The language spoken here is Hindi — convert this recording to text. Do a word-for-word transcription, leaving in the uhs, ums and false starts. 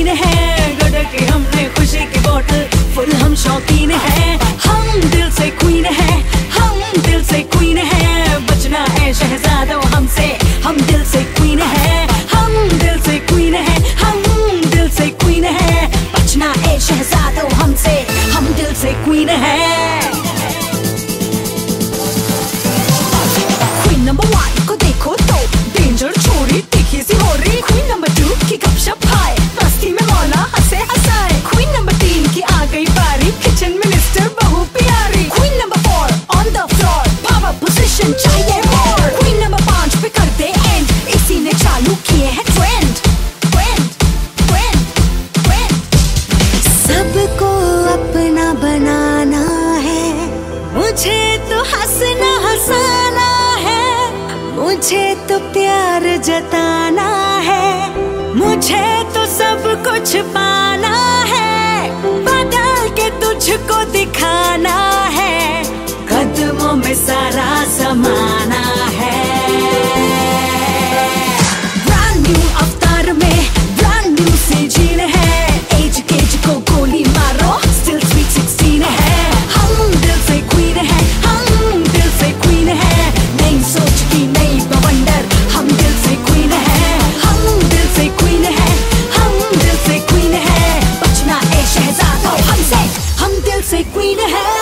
क्वीन है, गड़ के हमने खुशी की बोतल फुल, हम शौकीन है, हम दिल से क्वीन है, हम दिल से क्वीन है, बचना है शहजादों हमसे, हम दिल से क्वीन है, हम दिल से क्वीन है, हम दिल से क्वीन है, बचना है शहजादों हमसे, हम दिल से क्वीन है। क्वीन नंबर वन को देखो तो डेंजर छोरी तीखी सी हो रही, क्वीन नंबर टू की गपशप हाय, मस्ती में मौला हंसे हंसाए, क्वीन नंबर तीन की आ गई बारी, किचन मिनिस्टर बहू प्यारी, queen number four on the floor, power position चाहिए मोर, क्वीन नंबर पांच पे कर दे एंड, इसी ने चालू किए हैं ट्रेंड, ट्रेंड, ट्रेंड, ट्रेंड। सबको अपना बनाना है, मुझे तो हंसना हंसाना है, मुझे तो प्यार जताना है, मुझे तो सब कुछ पाना है, बदल के तुझको दिखाना है, कदमों में सारा समाना है। ब्रांड न्यू अवतार में ब्रांड न्यू से जीन है, एज केज को गोली मारो स्टिल स्वीट सिक्सटीन है, हम दिल से क्वीन है, हम दिल से क्वीन है, नई सोच की नई बवंडर, हम दिल से क्वीन है, हम दिल से क्वीन है, हम दिल से क्वीन है, बचना है शहजादों हमसे, हम दिल से क्वीन है।